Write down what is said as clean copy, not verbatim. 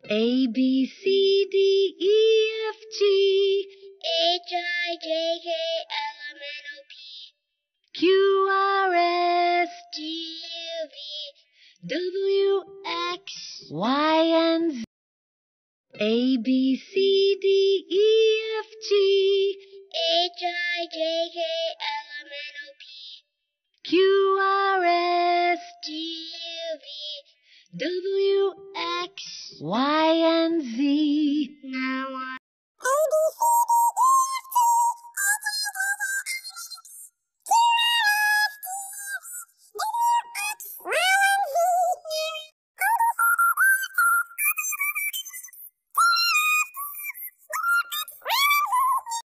A, B, C, D, E, F, G, H, I, J, K, L, M, N, O, P, Q, R, S, T, U, V, W, X, Y, and Z. A, B, C, D, E, F, G, H, I, J, K, L, M, N, O, P, Q, R, S, T, U, V, W, X, Y, and Z. Now I